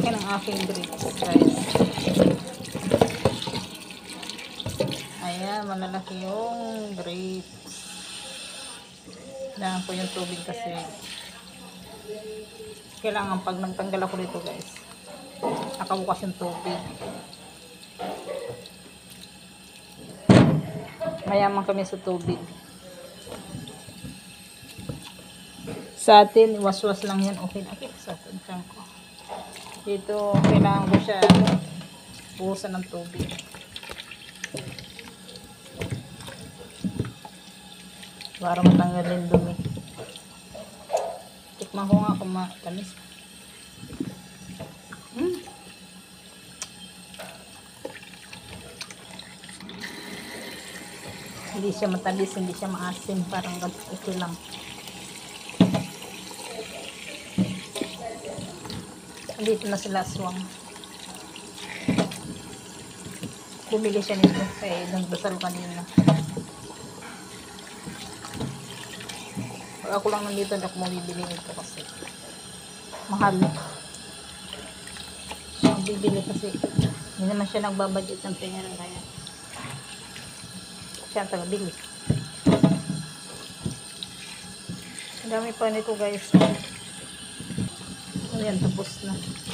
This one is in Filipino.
laki ng aking grapes, guys. Ayan, malalaki yung grapes. Kailangan ko yung tubig kasi kailangan pag nagtanggal ako dito, guys, nakabukas yung tubig. Mayaman kami sa tubig. Sa atin, waswas lang yan. Okay na. Okay, sa atin. Ko. Dito, kailangan ko siya buhusan ng tubig. Para matanggalin dumi. Tikman ko nga kung matamis. Hindi siya matamis, hindi siya maasim. Parang okay lang. Dito na sila aswang. Bumili siya nito. Kaya nagdasal kanina. Pag ako lang nandito, hindi ako mabibili nito kasi mahal. Bibili kasi hindi naman siya nagbabudget ng pera, kaya siya ang tagabili. Ang dami pa nito, guys. Ayan, tapos na.